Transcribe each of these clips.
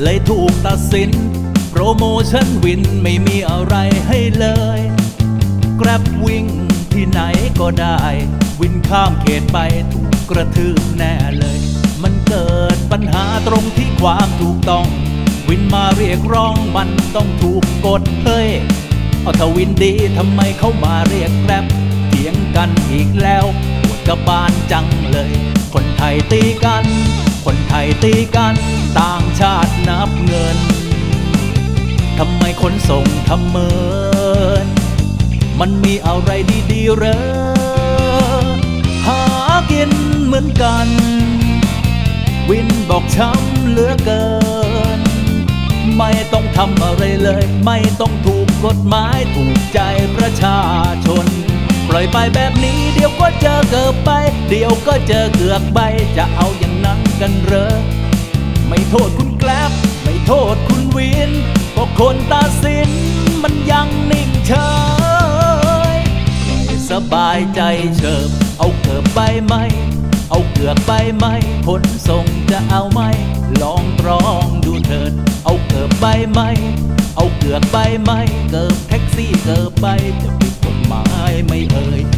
เลยถูกตัดสินโปรโมชั่นวินไม่มีอะไรให้เลยแกร็บวิ่งที่ไหนก็ได้วินข้ามเขตไปถูกกระทืบแน่เลยมันเกิดปัญหาตรงที่ความถูกต้องวินมาเรียกร้องมันต้องถูกกฎเฮ้ยเอาถ้าวินดีทำไมเขามาเรียกแกร็บเถียงกันอีกแล้วปวดกระบาลจังเลยคนไทยตีกันคนไทยตีกันต่างชาตินับเงินทำไมขนส่งทำเมินมันมีอะไรดีๆเหรอหากินเหมือนกันวินบอกช้ำเหลือเกินไม่ต้องทำอะไรเลยไม่ต้องถูกกฎหมายถูกใจประชาชนปล่อยไปแบบนี้เดี๋ยวก็เจอเกือบไปเดี๋ยวก็เจอเกือกใบจะเอาอย่างนั้นกันเหรอไม่โทษคุณแกร็บไม่โทษคุณวินเพราะคนตัดสินมันยังนิ่งเฉยสบายใจเฉิบเอาเกือบใบไหมเอาเกือกใบไหมขนส่งจะเอาไหมลองตรองดูเถิดเอาเกือบใบไหมเอาเกือกใบไหมเกือบแท็กซี่เกือบใบจะผิดกฎหมายไม่เอ่ย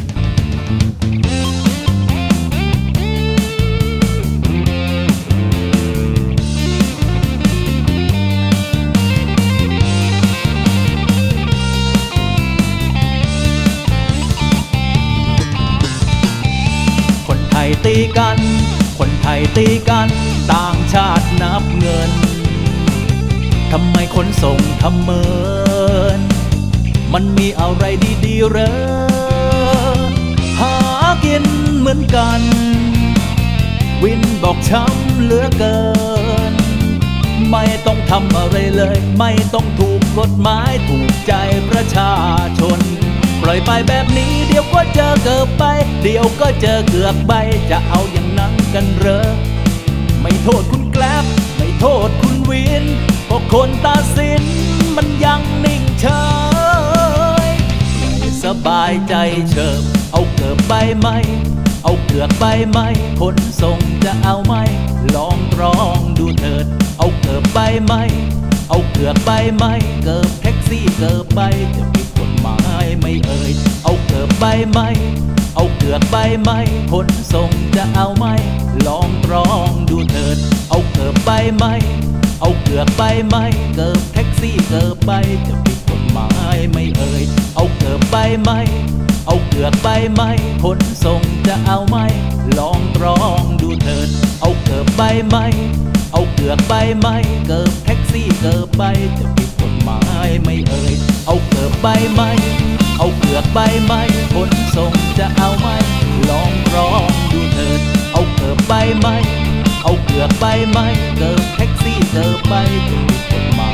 คนไทยตีกันคนไทยตีกันต่างชาตินับเงินทำไมขนส่งทำเมินมันมีอะไรดีๆเหรอหากินเหมือนกันวินบอกช้ำเหลือเกินไม่ต้องทำอะไรเลยไม่ต้องถูกกฎหมายถูกใจประชาชนปล่อยไปแบบนี้เดี๋ยวก็เจอเกือบไปเดี๋ยวก็เจอเกือกใบจะเอาอย่างนั้นกันเหรอไม่โทษคุณแกร็บไม่โทษคุณวินเพราะคนตัดสินมันยังนิ่งเฉยสบายใจเฉิบเอาเกือบใบไหมเอาเกือกใบไหมขนส่งจะเอาไหมลองตรองดูเถิดเอาเกือบใบไหมเอาเกือกใบไหมเกือบแท็กซี่เกือบใบจะผิดกฎหมายไม่เอ่ยเอาเกือบใบไหมเอาเกือกใบไหมขนส่งจะเอาไหมลองตรองดูเถิดเอาเกือบใบไหมเอาเกือกใบไหมเกือบแท็กซี่เกือบใบจะผิดกฎหมายไม่เอ่ยเอาเกือบใบไหมเอาเกือกใบไหมขนส่งจะเอาไหมลองตรองดูเถิดเอาเกือบใบไหมเอาเกือกใบไหมเกือบแท็กซี่เกือบใบจะผิดกฎหมายไม่เอ่ยเอาเกือบใบไหมเอาเกือกใบไหมขนส่งจะเอาไหมลองตรองดูเถิดเอาเกือบใบไหมเอาเกือกใบไหมเกือบแท็กซี่เกือบใบจะผิดกฎหมาย